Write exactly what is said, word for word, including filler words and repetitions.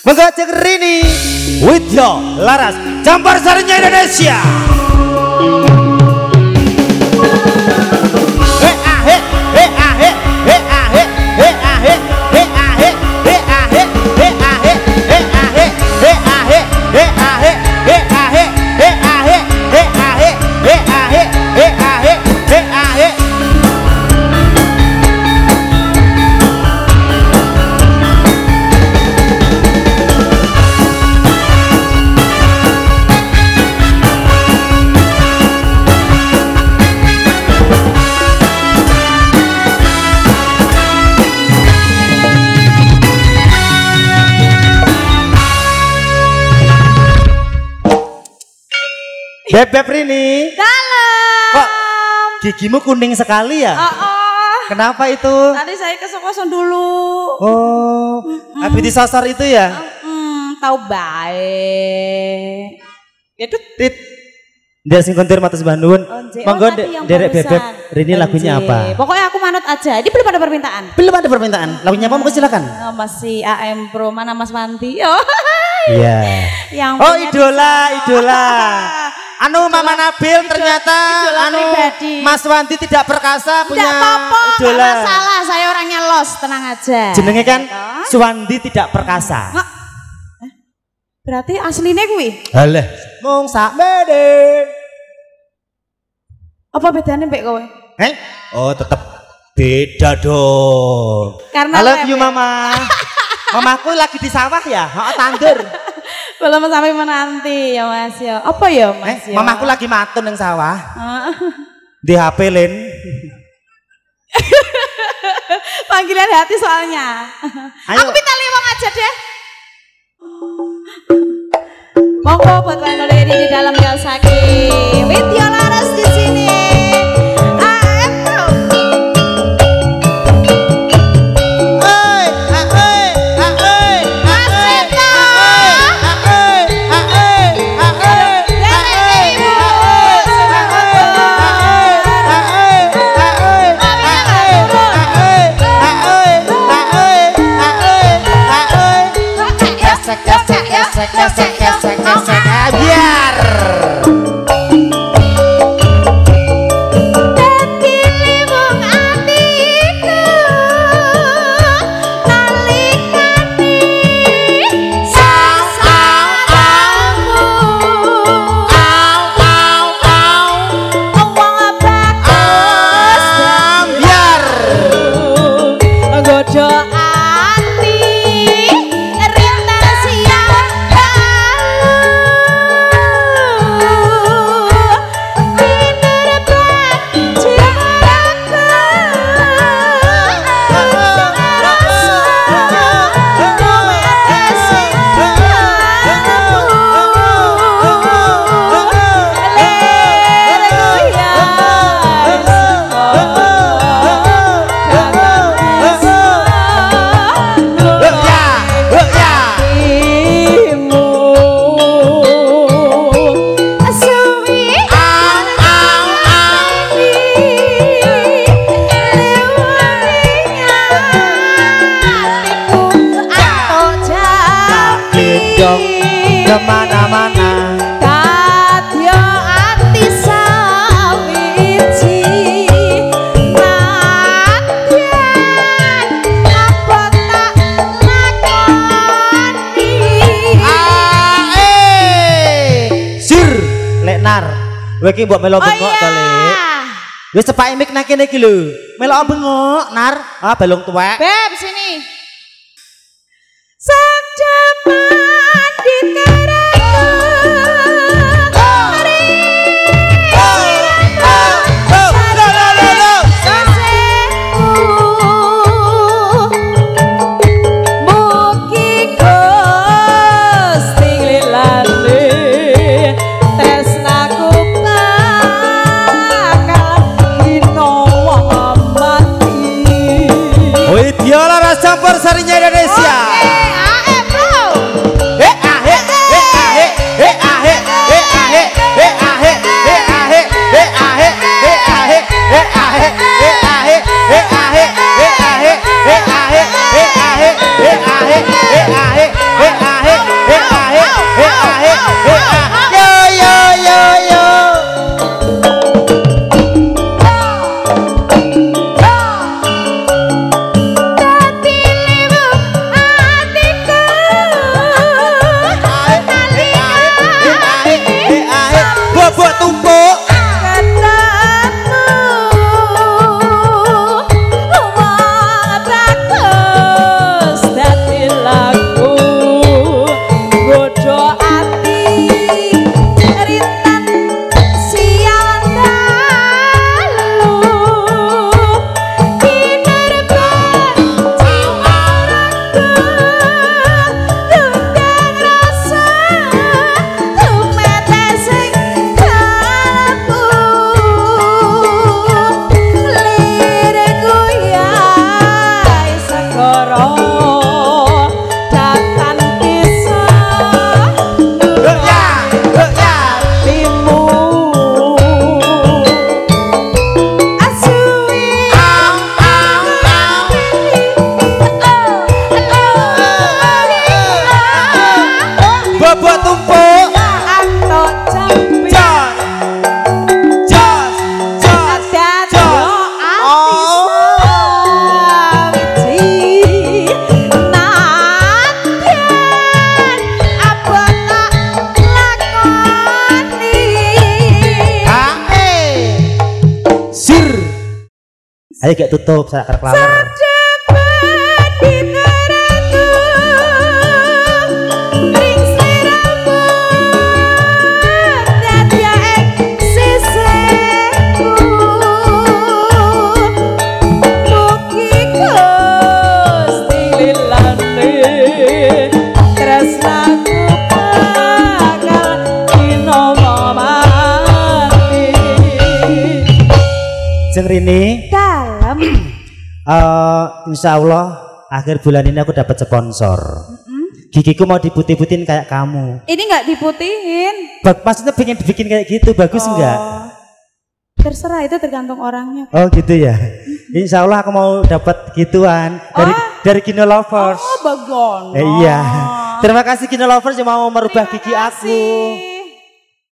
Mengajak Rini Widya Laras Campur Sarinya Indonesia. Beb-beb Rini. Dalam. Kok gigimu kuning sekali ya? Oh, oh. Kenapa itu? Tadi saya kesel-kesel dulu. Oh, mm. habis disasar itu ya? Mm, tahu baik. Itu Tit. Dia sing kontir matus Bandung. Monggo derek beb-beb Rini lagunya apa? Pokoknya aku manut aja. Ini belum ada permintaan. Belum ada permintaan. Lagunya apa? Monggo silakan. Oh, masih A M Pro, mana Mas Wanti? Oh. Iya. Yang oh, idola, idola. Anu Mama Nabil ternyata anu pribadi. Mas Wanti tidak perkasa punya apa-apa, idola. Tidak masalah, saya orangnya los, tenang aja. Jenenge kan Suwandi tidak perkasa. Nggak. Eh, berarti aslinya kuwi? Halah, mung sak mede. Apa bedanya mbek kowe? Eh? Oh, tetap beda dong. Karena I love you Mama. Mamaku lagi di sawah ya, heeh tandur. Belum sampai menanti ya Mas ya. Apa ya Mas eh, ya? Mamaku lagi matun yang sawah. Di H P Len. Panggilan hati soalnya. Ayo. Aku minta limang aja deh. Monggo buat kalian lady di dalam Galsaki. Widya Laras di sini. Kemana-mana kadya ati sawiji nadyan apa tak lakoni ae sir leknar kowe iki mbok melo bengok to Lek wis cepake mik nang kene iki lho melo bengok nar ah balung tuwek Beb sini sakjaman diterang Widya Laras Campur Sarinya Indonesia. Oke, A M Bro. Eh, ah, eh, eh, Ayo gak tutup sak kerklawer. Jeng Rini dalam uh, insya Allah akhir bulan ini aku dapat sponsor. Mm-hmm. Gigiku mau diputih-putihin kayak kamu. Ini nggak diputihin. Bag, maksudnya pengen dibikin kayak gitu, bagus oh. enggak? Terserah, itu tergantung orangnya. Oh gitu ya. Mm-hmm. Insya Allah aku mau dapat gituan dari oh. dari Kino Lovers. Oh bagus. Eh, iya. Terima kasih Kino Lovers yang mau merubah Terima gigi kasih. aku.